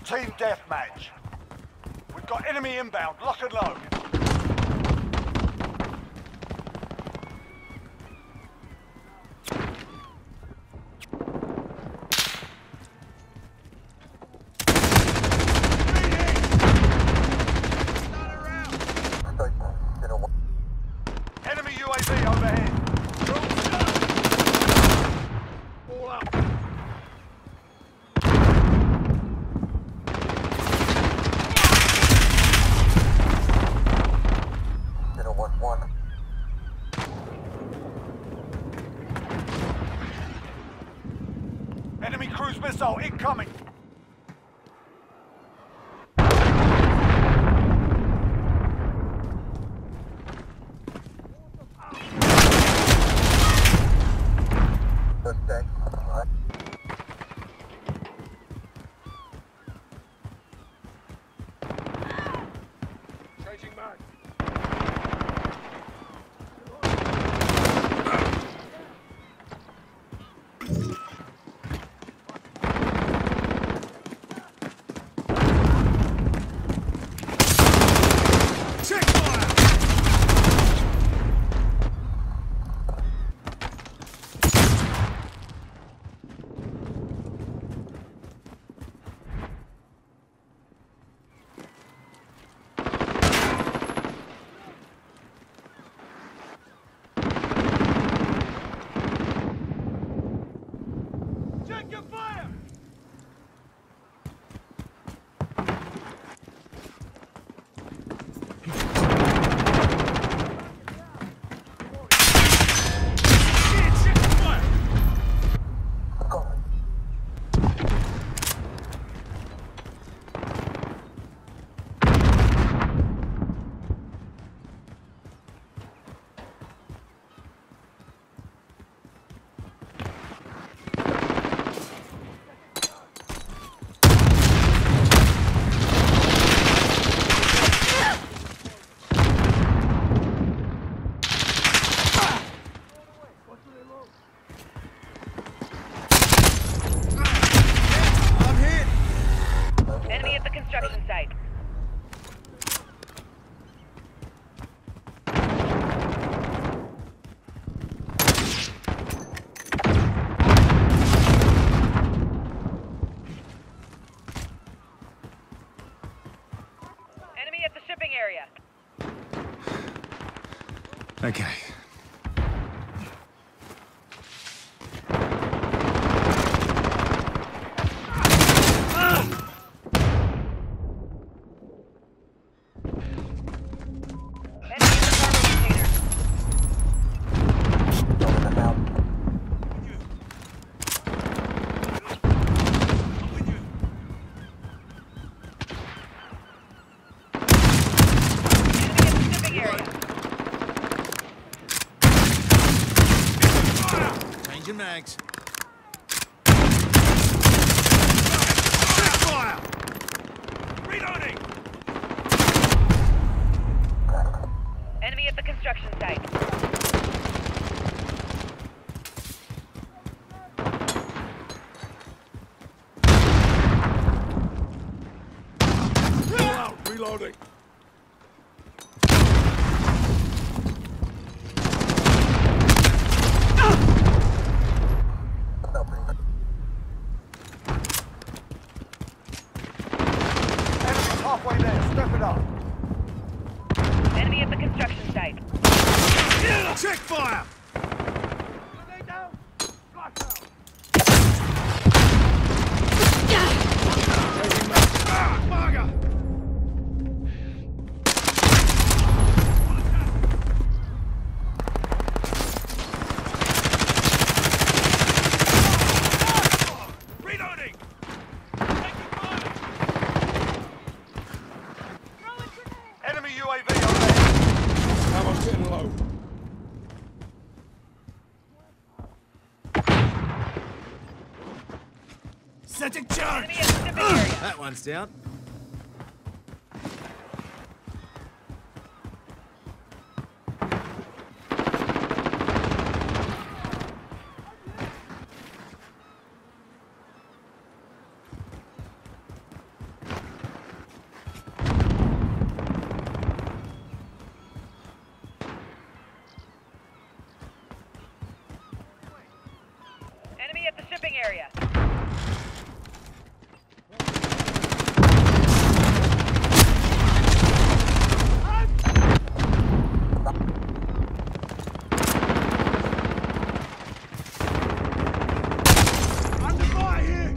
Team deathmatch. We've got enemy inbound. Lock and load. Enemy UAV overhead. All up. Enemy cruise missile incoming. Changing back. Enemy at the construction site. Enemy at the shipping area. Okay. Changing mags. Fire! Reloading! Enemy at the construction site. Reloading. Enemy's halfway there. Step it up. Enemy at the construction site. Check fire! Reloading! Enemy UAV overhead. Ammo's getting low. Setting charge! Enemy at the shipping area. That one's down. Swapping area. Under fire here!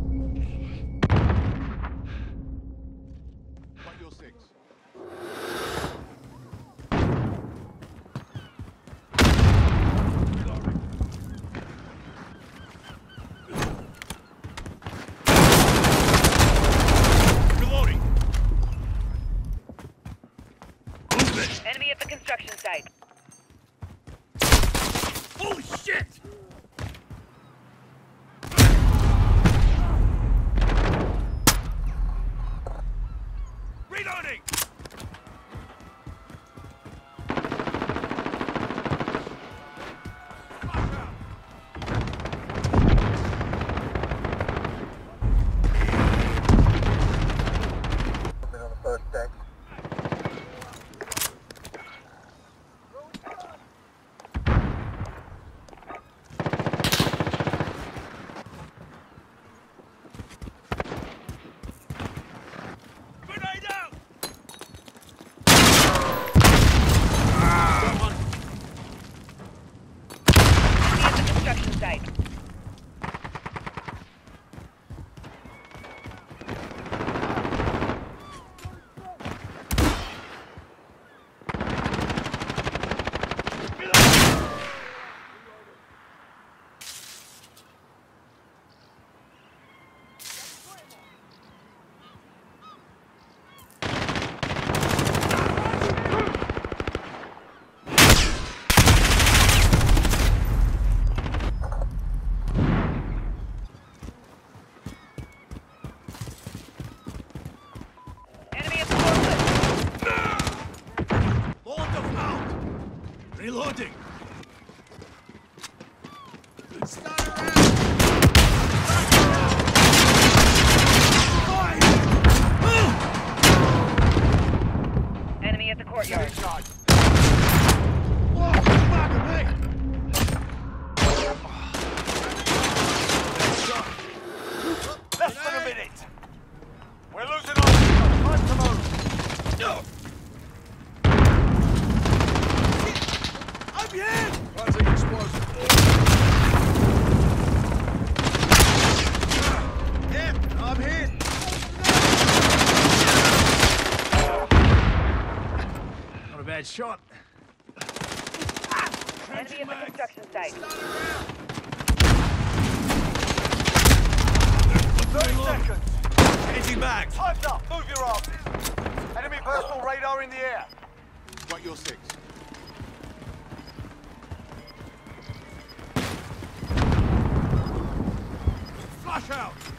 Got your six. Reloading. Move it. Enemy at the construction site. Holy shit! Reloading! Grenade out! Enemy at the construction site. Enemy at the forklift. Molotov out! Reloading! Start around! Enemy at the courtyard. Inside. Whoa, back of me! Less than a minute. We're losing oxygen. Time to move. I'm hit! Planting explosive. Yeah, I'm hit! Not a bad shot. Enemy at the construction site. 30 seconds. Changing back. Time's up. Move your asses. Enemy personal radar in the air. Got your six. Flush out!